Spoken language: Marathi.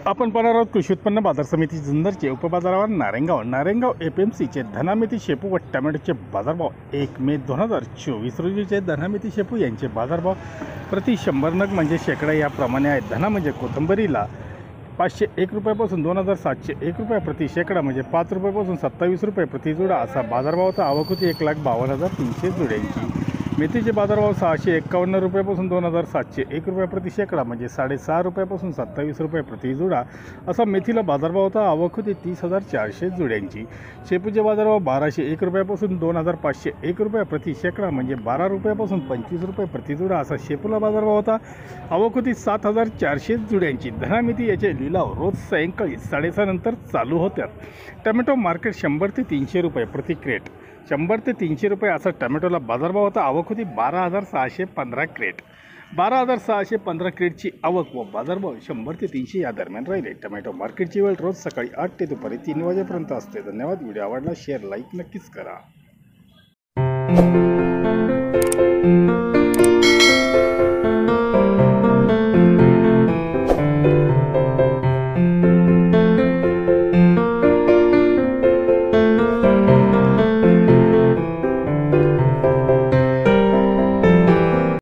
आपण पाहणार आहोत कृषी उत्पन्न बाजार समिती जुन्नरचे उपबाजारावर नारायणगाव एपीएमसीचे धनामेथी शेपू व टोमॅटोचे बाजारभाव 1 मे 2024 रोजीचे धनामेथी शेपू यांचे बाजारभाव प्रति 100 नग म्हणजे शेकडा याप्रमाणे आहेत। धना म्हणजे कोथिंबीरीला 501 रुपयापासून 2701 रुपये प्रति शेकडा म्हणजे 5 रुपयापासून 27 रुपये प्रति जुडा असा बाजारभाव होता। आवक होती 1,52,300 जुड्यांची। मेथीचे बाजारभाव 651 रुपयापासून 2,701 रुपये प्रति शेकडा म्हणजे 6.5 रुपयापासून 27 रुपये प्रति जुडा असा मेथीला बाजारभाव होता। आवक होती 30,400 जुड्यांची। शेपूचे बाजारभाव 1,201 रुपयापासून 2,501 रुपये प्रति शेकडा म्हणजे 12 रुपयापासून 25 रुपये प्रति जुडा असा शेपूला बाजारभाव होता। आवक होती 7,400 जुड्यांची। धना मेथी याचे लिलाव रोज सायंकाळी 6:30 नंतर चालू होतात। टोमॅटो मार्केट 100 ते 300 रुपये प्रति क्रेट, 100 ते 300 रुपये असा टोमॅटोला बाजारभाव होता। आवक होती 12,615 क्रेट, 12,615 क्रेटची आवक व बाजारभाव 100 ते 300 या दरम्यान राहिले। टोमॅटो मार्केटची वेळ रोज सकाळी 8 ते दुपारी 3 वाजेपर्यंत असते। धन्यवाद। व्हिडिओ आवडला शेअर लाईक नक्कीच करा।